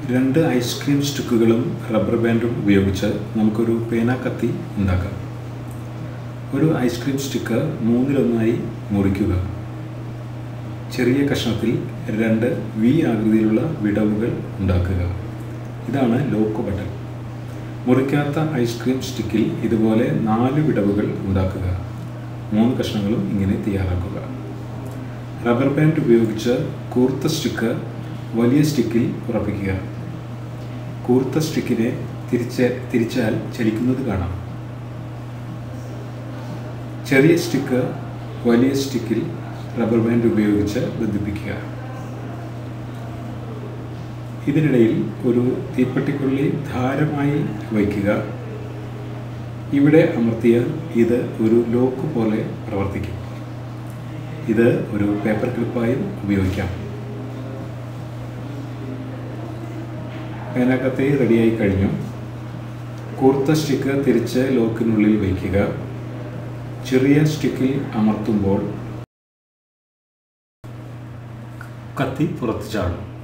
രണ്ട് ice cream സ്റ്റിക്കുകളും rubber ബാൻഡും ഉപയോഗിച്ച് നമുക്കൊരു പേന കത്തി ഉണ്ടാക്കാം. ഒരു ഐസ്ക്രീം സ്റ്റിക്ക് മൂന്നിലൊന്നായി മുറിക്കുക. ചെറിയ കഷ്ണത്തിൽ രണ്ട് വി ആകൃതിയിലുള്ള വിടവുകൾ ഉണ്ടാക്കുക. ഇതാണ് ലോക്ക് ബട്ടൺ. മുറിക്കാത്ത ഐസ്ക്രീം സ്റ്റിക്കിൽ ഇതുപോലെ 4 വിടവുകൾ ഉണ്ടാക്കുക. 3 കഷ്ണങ്ങളും ഇങ്ങനെ തയ്യാറാക്കുക. റബ്ബർ ബാൻഡ് ഉപയോഗിച്ച് കൂർത്ത സ്റ്റിക്ക് വലിയ സ്റ്റിക്കിൽ ഉറപ്പിക്കുക. കൂർത്ത സ്റ്റിക്കിനെ തിരിച്ചാൽ ചലിക്കുന്നത് കാണാം. ചെറിയ സ്റ്റിക്ക് വലിയ സ്റ്റിക്കിൽ റബ്ബർ ബാൻഡ് ഉപയോഗിച്ച് ബന്ധിപ്പിക്കുക. ഇതിനിടയിൽ ഒരു തീപ്പെട്ടിക്കൊള്ളി ധാരമായി വയ്ക്കുക. ഇവിടെ അമർത്തിയാൽ ഇത് ഒരു ലോക്ക് പോലെ പ്രവർത്തിക്കും. ഇത് ഒരു പേപ്പർ ക്ലിപ്പായും ഉപയോഗിക്കാം. പേന കത്തി റെഡിയായി കഴിഞ്ഞു. കൂർത്ത സ്റ്റിക്ക് തിരിച്ച് ലോക്കിനുള്ളിൽ വയ്ക്കുക. ചെറിയ സ്റ്റിക്കിൽ അമർത്തുമ്പോൾ കത്തി പുറത്ത് ചാടും.